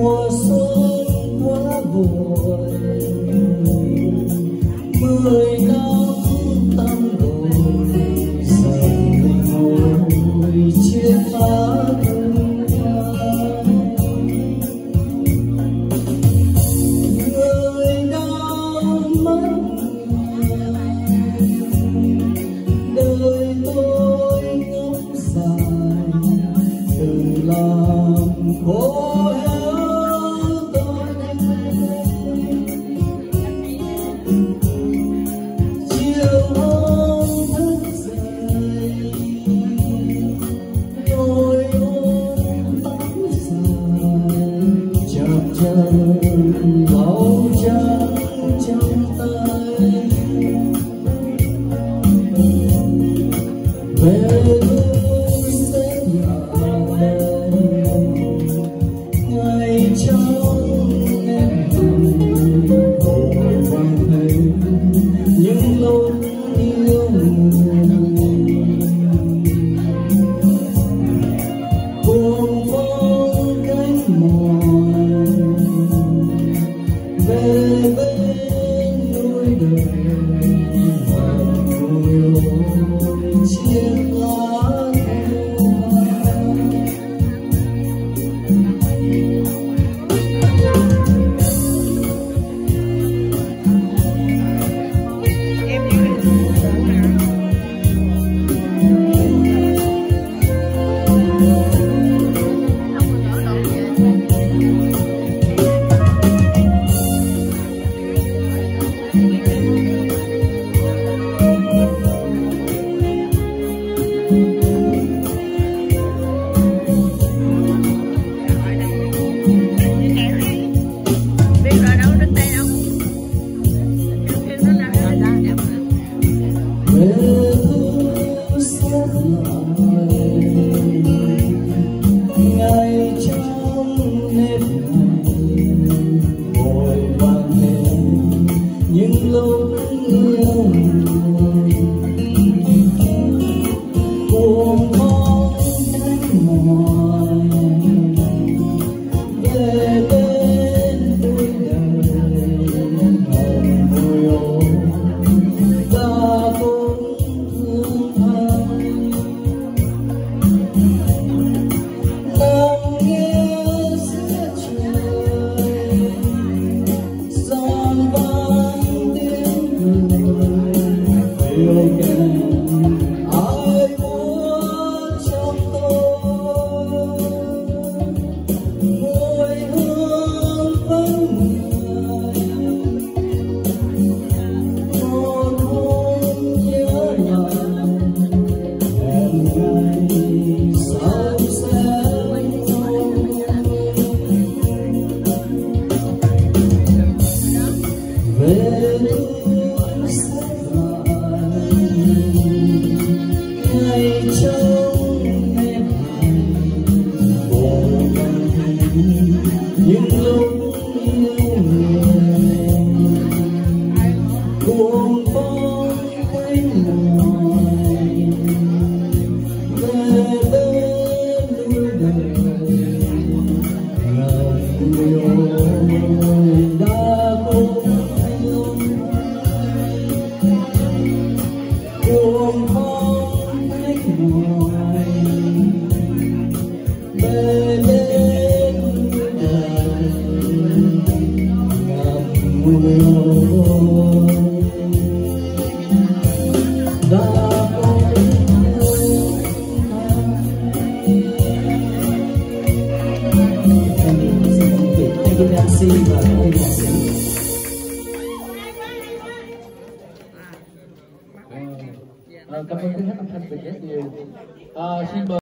mùa xuân quá buồn, 10 năm tâm hồn dần ngồi chiếc lá thương ai. Người đau mất đời tôi ngóng dài từ lòng khổ héo tôi chiều hôm thức dậy ngồi ôm tóc dài chập chân lau trắng trong tay về tôi sẽ lại ngày trong em vội vàng thấy những lúc yêu buồn phong cánh mỏi về bên núi đời hoàng vui ôi chiếc lá ngày trong nếp ngày vội vàng đến những lúc yêu buồn mong cánh mỏi về bên núi đời hồng vui ôi ta cũng thương ai. Nằm nghe giữa trời giòn vang tiếng cười yêu kèm ai muốn trong tôi mùi hương vẫn người một hôm nhớ lại hẹn ngày sau sẽ về tôi sẽ lại ngày trong em vội vàng những lúc yêu người buồn phong cánh mỏi về bên núi đời ngàn người ôi đã cùng buồn phong cánh mỏi về bên núi đời ngàn người ôi đã MC và các nhạc sĩ. Cảm ơn thứ hát âm thanh từ Yes nhiều. Xin mời